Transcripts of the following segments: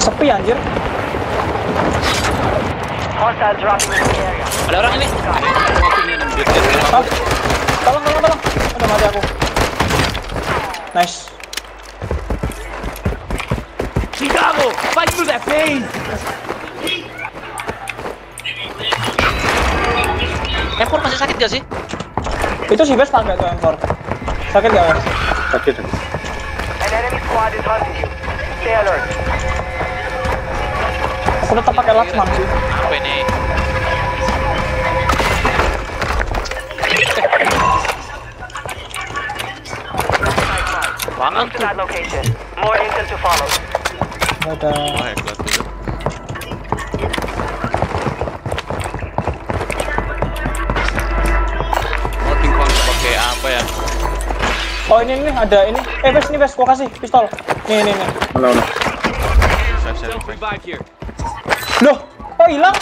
Sepi anjir. Ada orang ini. Tolong. Udah mati aku. Nice. Chicago, fight through that pain. M4 masih sakit gak sih? Itu si Bes pakai tuh M4. Sakit gak Bes? Sakit. Aku tetap pakai Latsman sih. Apa ini? Banget tuh. Ada. Wah, hebat tuh. Mau pingpong pakai apa ya? Oh ini ada ini. Bes ini Bes, gua kasih pistol. Nih. Mana? Saya Revive here. Loh, kok hilang?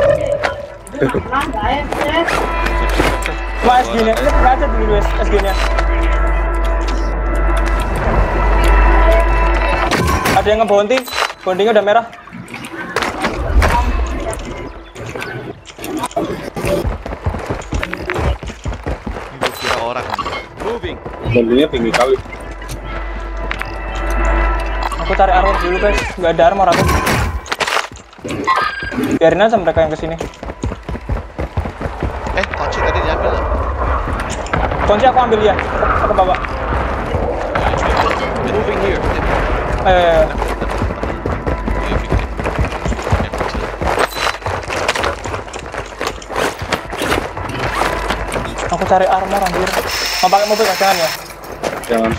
Cuma SG-nya, ini nggak ada dulu SG-nya. Ada yang ngebonti, bondingnya udah merah. Gue kira orang. Moving. Bondingnya tinggi kali. Aku cari armor dulu guys, nggak ada armor aku. Biarin aja mereka yang kesini. Kunci tadi diambil. Kunci aku ambil ya, aku bawa. Moving here. Aku cari armor anjir. Mau pakai mobil jangan ya? Jangan.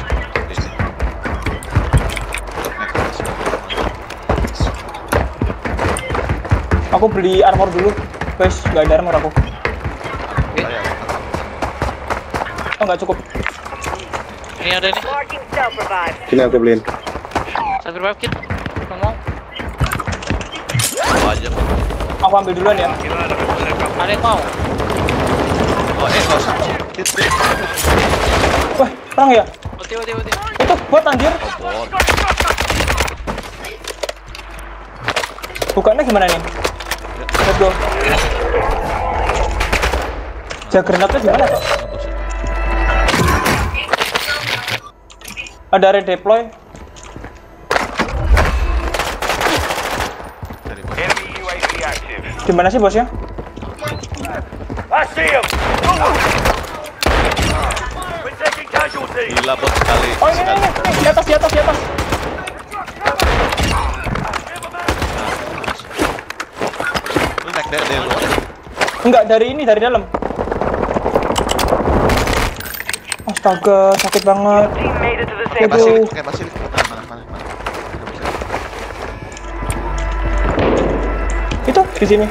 Aku beli armor dulu, guys. Nggak ada armor aku. Oh nggak cukup. Ini ada nih. Sini aku beliin. Self revive kit. Ngomong. Apa aja? Aku ambil duluan ya. Ada yang mau? Oh, nggak usah. Wah, perang ya? Ulti. Itu bot anjir. Bot. Bukannya gimana nih? Let's go. Juggernautnya gimana kok? Ada redeploy. Di mana sih bosnya? Gila bot sekali. Oh ini, di atas. Lu naik dari luar. Enggak, dari dalam. Astaga, sakit banget. Aduh. Masih. Mana. Itu di sini.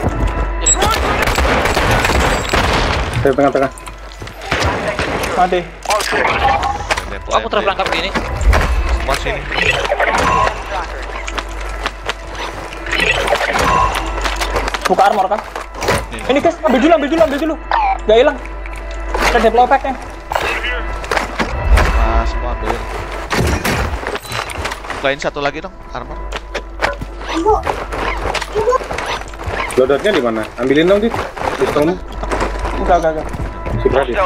Saya tengah-tengah. Mati. Aku terperangkap gini. Semua sini. Buka armor kan? Ini guys, ambil dulu. Gak hilang. Ada deploy pack-nya. Semua ambilin. Bukain satu lagi dong, armor. Loadoutnya di mana? Ambilin dong, Dit. Pistolmu. Enggak. Sudah, Dit.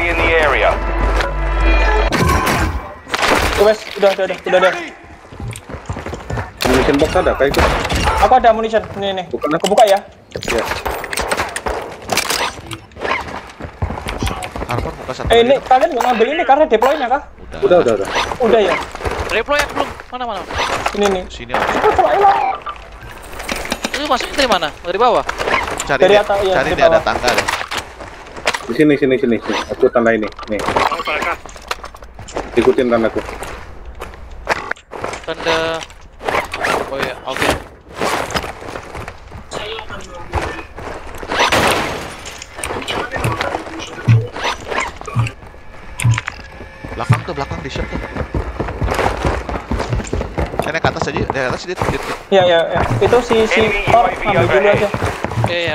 Tuh guys, udah ada. Ammunition box ada kayak itu. Aku ada ammunition. Nih. Bukan. Aku buka ya. Ya. Armor buka satu. Ini lagi dong. kalian nggak ngambil ini karena deploy-nya kah? Udah. Udah ya. Deploy ya belum? Mana? Ini nih. Sini. Aku coba hilang. Itu masuknya dari mana? Dari bawah. Cari Dari dia, atas, iya, cari dari dia ada bawah. tangga deh. Di sini. Aku tanda ini. Nih. Ikutin tandaku. Tanda. Oh iya, oke. Belakang di shot tuh. Saya naik ke atas aja, dari atas sedikit. Ya. Itu si Thor ambil dulu aja. Iya.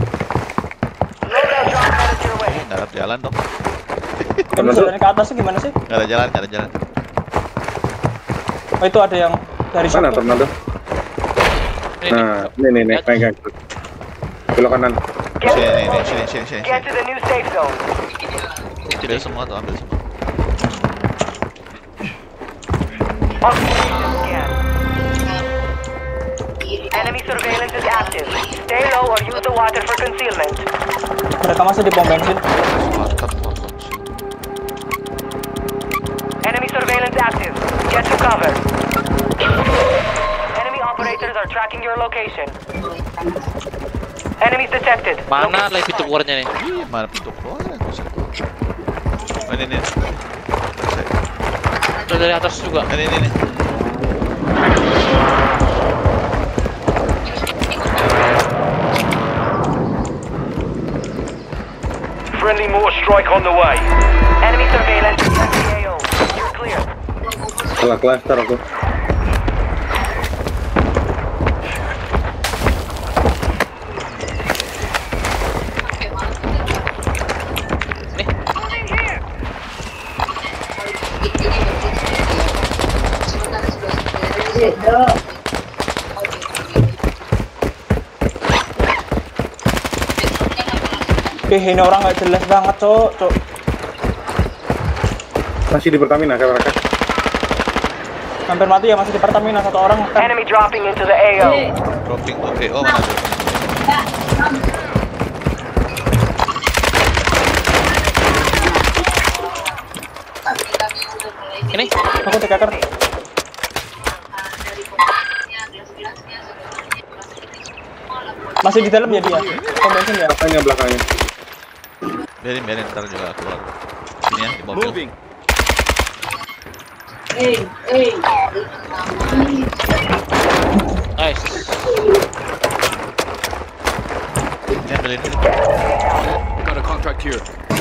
Nggak ada jalan dong. Ini jalannya ke atasnya gimana sih? Nggak ada jalan. Oh itu ada yang dari Mana shop tuh. tornado? Nah, ini pegang. Belok kanan. Sini. Get to the new safe zone. Ambil semua tuh, ambil semua. Scan. Enemy surveillance is active. Stay low or use the water for concealment. Mereka masih di pom bensin. Mantap. Enemy surveillance active. Get to cover. Enemy operators are tracking your location. Enemies detected. Mana lagi pintu keluarnya nih? Ih, mana pintu keluar? Oh, ini. Udah dari atas juga. Ini. Friendly mortar strike on the way. Enemy surveillance is at the AO. You're clear. Salah cluster aku. Ini orang nggak jelas banget, cok. Masih di Pertamina kan mereka? Hampir mati ya, masih di Pertamina satu orang. Enemy dropping into the AO. Dropping tuh. Oh, mana tuh? Ini Aku TKR. Masih di dalam ya dia. Pom bensin ya. Belakangnya. Biarin ntar juga keluar. Ini ya, di mobil. nice. Ini ambilin ini. Got a contract here.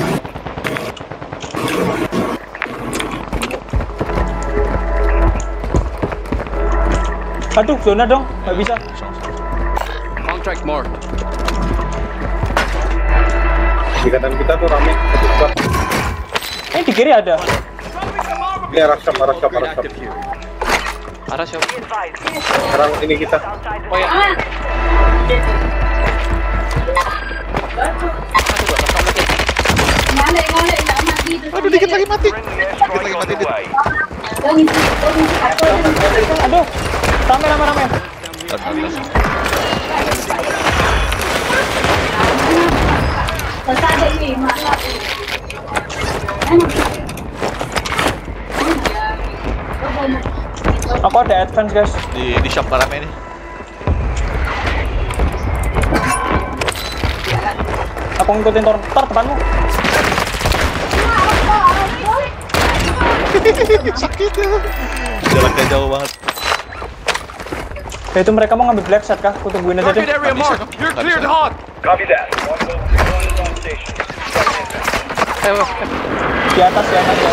Aduh, zona dong, nggak bisa. Contract marked. Di kanan kita tuh rame. Satu spot. Ini di kiri ada. Ini arah shop. Arah siapa? Be advised. Sekarang ini kita. Outside the Oh ya. Aduh, dikit lagi mati. Friendly airstrike on the way. Aduh, rame. Aku ada advance guys. Di shop rame nih. Aku ngikutin Tor depanmu. Sakit ya. Jaraknya jauh banget. Ya itu mereka mau ngambil black set kah? Aku tungguin aja deh. Target area Nggak bisa, marked. dong. You're Nggak cleared bisa. hot. Copy that. Longbow 3 on station. Di atas.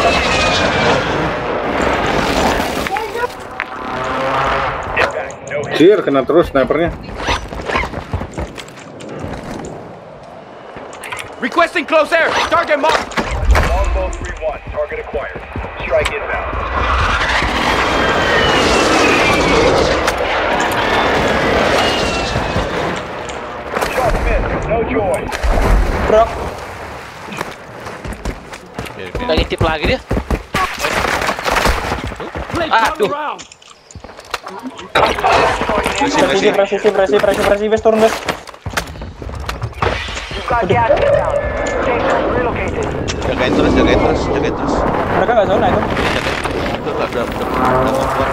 Sir, kena terus snipernya. Requesting close air. Target marked. Longbow 3-1. Target acquired. Strike inbound. Shot missed. No joy. Bro, Biarin. Udah ngintip lagi dia. Aduh. presisi, wes turun wes. You've got gas inbound. Station relocated. Jagain terus. Mereka nggak zona itu. Itu udah mau keluar.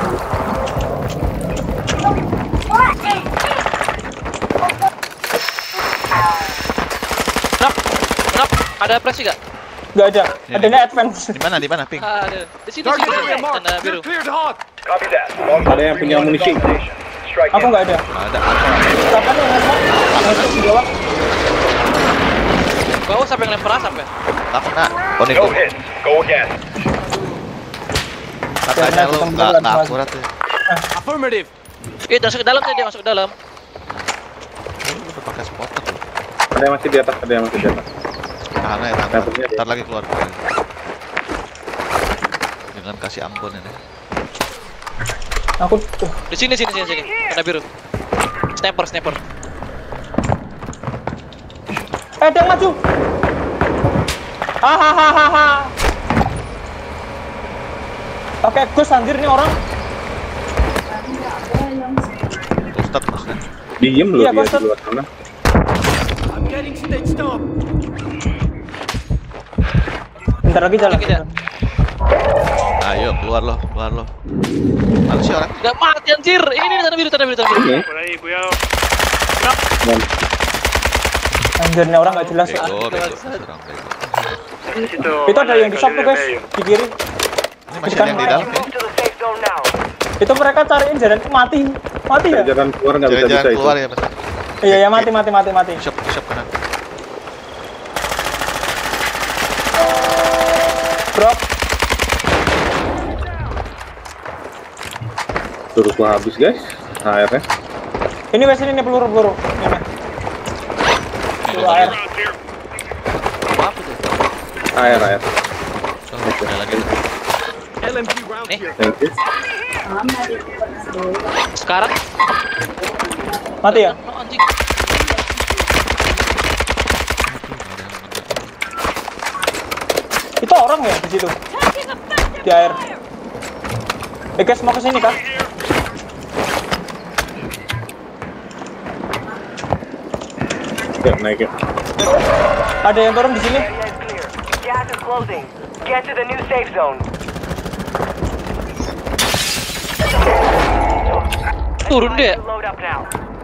Kenapa? Ada presi gak? Nggak ada. Adanya advance. Di mana, Pink? Ada. Di sini Target area marked. tanda biru. You're cleared hot. Copy that. Ada yang punya amunisi. Strike Aku nggak ada. Ada. Kapan yang ngasih di bawah? Bawah sampai ngelempar asap ya? Nggak kena. Oh, nih Go tuh. hit. Go again. Katanya lu nggak akurat ya. Affirmative. Masuk ke dalam dia masuk ke dalam. Lu udah pakai spotter tuh. Ada yang masih di atas. Tahan aja, Dapetnya dia. Ntar lagi keluar. Dengan kasih ampun ini. Aku Di sini tanda biru. Sniper. Ada yang maju. Hahaha. Pakai gus anjir nih orang. Ustad maksudnya. Diem loh Iya, dia Ustaz. di luar sana. Bentar lagi jalan. Lagi, Ayo keluar lo. Mana sih orang? Gak mati anjir. Ini tanda biru. Ini. Dan Anjir nih orang nggak jelas. Bego. Itu ada yang di shop tuh guys, di kiri. Ini masih ada yang di dalam ya? Move to the safe zone now. Itu mereka cariin jalan mati ya? jalan keluar nggak bisa Jalan itu. keluar ya, Mas. Iya ya mati. Shop kanan. Drop. Terus gua habis guys. HR-nya. Ini wes ini nih peluru. Ini. Peluru air. Apa tuh? HR. Oh, ada lagi. Thank you. Sekarang? Mati ya? Oh, anjing. Itu orang ya di situ? Di air. Guys mau ke sini kan? Ya, naik ya. Ada yang turun di sini? Area is clear. Gas is closing. Get to the new safe zone. Turun deh. Load up now.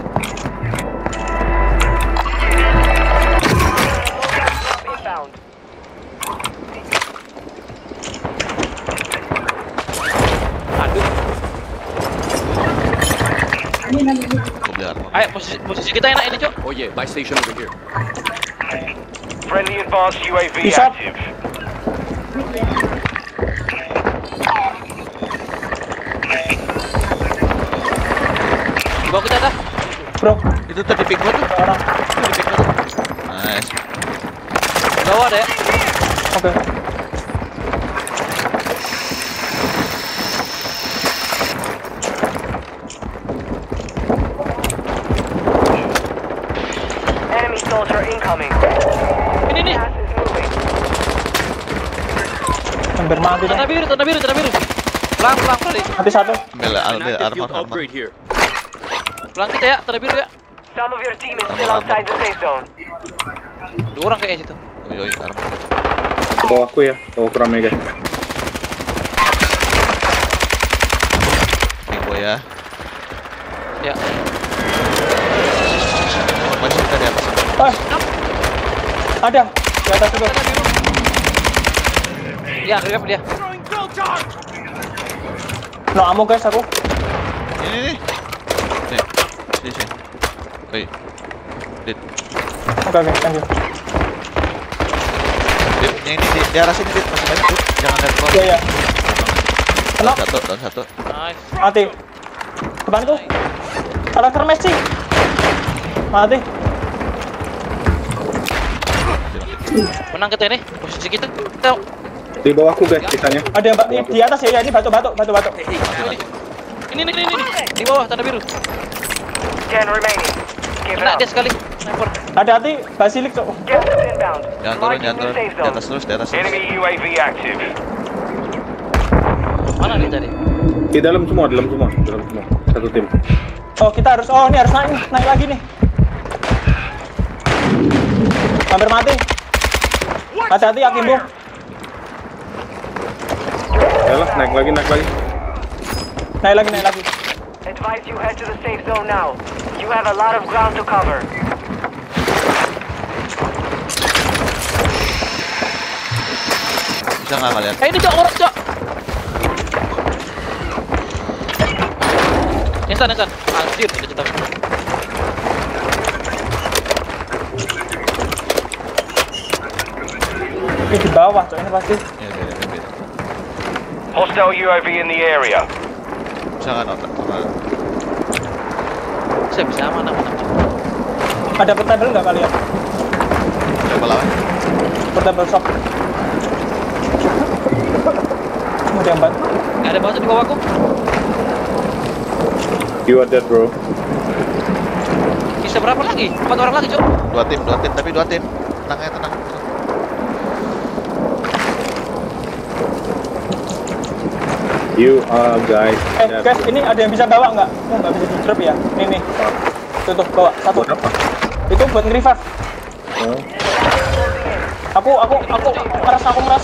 Inbound. Aduh. Gua beli armor. Ayo posisi kita enak ini, Cok. Oh yeah, my station over here. Friendly advanced UAV Bisa. active. Di bawah kita dah. Bro, Itu tuh di ping gua tuh. ada orang. Itu di ping gua tuh. Nice. Di bawah ada ya. Oke. Enemy soldier incoming. Ini nih. Gas is moving. Hampir mati deh. Tanda biru. Pelang kali. Mati satu. Ambil armor. here. Pelang kita ya, tanda biru ya. Some of your team is still outside the safe zone. 2 orang kayaknya situ. Yoi, armor. Bawa aku ya. Bawa ke rame guys. Ping gua ya. Ya. Masih kita di atas. Ada di atas juga. Tanda biru. Ya, grab dia. No ammo guys aku. Ini. Nih. Sini. Oi. Dit. Oke, thank you. Dit, yang ini di arah sini, Dit. Masih banyak, Dit. Jangan lihat keluar. Iya. Kenapa? Down satu. Nice. Mati. Depanku. Karakter Messi. Mati. Menang kita ini. Posisi kita. Di bawahku guys sisanya. Ada yang di atas ya, ini batu. Ini. Di bawah tanda biru. 10 remaining. Give it Kena up. dia sekali. Sniper. Hati-hati, basilik cok. Gas is inbound. Jangan Marking turun. new safe Di zone. atas terus. Enemy UAV active. Mana dia tadi? Di dalam semua. Satu tim. Oh kita harus, ini harus naik lagi nih. Hampir mati. Hati-hati Akimbo. Yalah, naik lagi. Naik lagi. Advise you head to the safe zone now. You have a lot of ground to cover. Bisa nggak kalian? Ini Cok, orang Cok. Instan. Anjir, udah cetak. Ini di bawah cok, ini pasti. Ya, beda. Hostile UAV in the area. Bisa nggak nonton? Saya bisa mana. Ada portable nggak kalian? Coba lawan. Portable shop. Ada yang bantu. Gak ada batu di bawahku. You are dead bro. Bisa berapa lagi? 4 orang lagi, Cok. Dua tim, tapi dua tim. Tenang ya, tenang. You guys. Guys, ini ada yang bisa bawa nggak? Oh, nggak bisa di drop ya. Nih. Tuh, bawa satu. Buat apa? Itu buat nge-revive. Oh. Aku meras.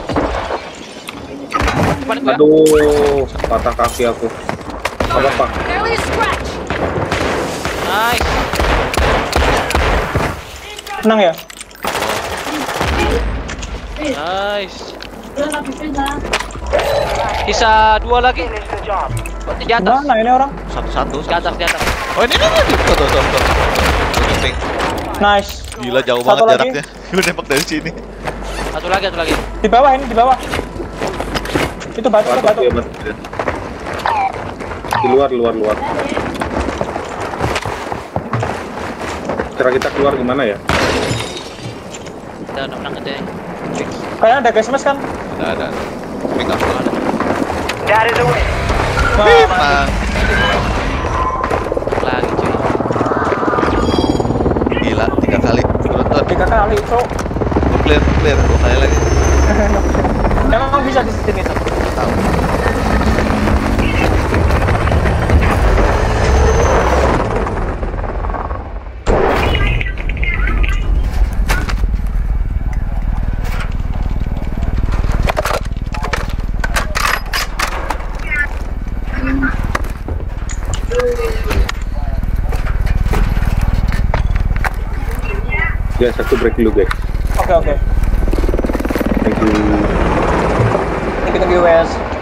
Depan gua. Aduh, patah kaki aku. Apa? Barely a scratch. Nice. Tenang ya. Nice. Sisa 2 lagi. Finish the job. Di atas. Mana ini orang? Satu. Di atas. Oh ini. Tuh. Ping. Nice. Gila jauh Satu banget lagi. jaraknya. Gue nembak dari sini. Satu lagi. Di bawah. Itu batu. Iya, batu. Di luar. Cara kita keluar gimana ya? Udah menang aja. Kayaknya ada gas mask kan? Ada. Ping apa ada? That is a win. Nah, Menang. Lagi, cuy. Gila 3 kali beruntun. 3 kali, Cok. Clear 2 kali lagi. Emang bisa di sini tuh. Tahu. Ya, satu break dulu guys. Oke. Thank you. Thank you, Wes.